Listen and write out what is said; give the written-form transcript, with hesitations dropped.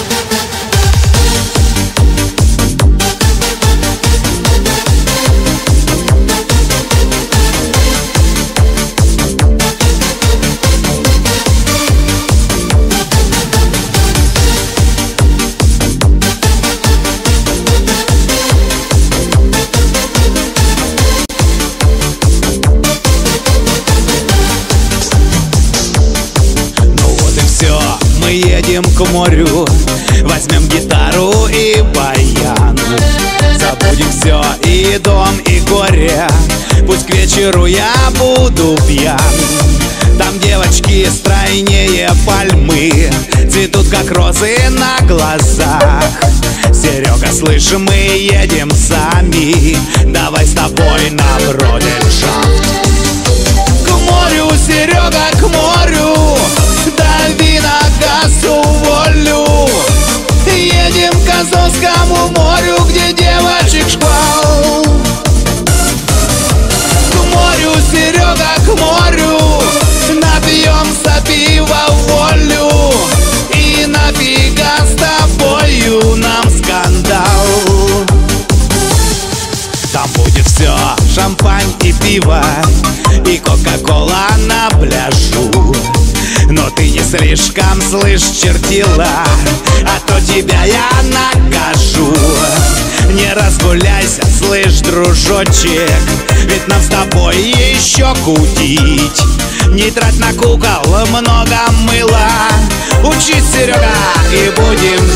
Мы едем к морю, возьмем гитару и баян. Забудем все, и дом, и горе, пусть к вечеру я буду пьян. Там девочки стройнее пальмы, цветут как розы на глазах. Серега, слышь, мы едем сами, давай с тобой на бродершафт. К морю, Серега, к морю, дави на газ, уволю. Едем к Азовскому морю, где девочек шквал. К морю, Серега, к морю, напьемся пива в волю. И нафига с тобою нам скандал? Там будет все, шампань и пиво, и кока-кола на пляжу. Но ты не слишком, слышь, чертила, а то тебя я накажу. Не разгуляйся, слышь, дружочек, ведь нам с тобой еще кутить. Не трать на кукол много мыла, учись, Серега, и будем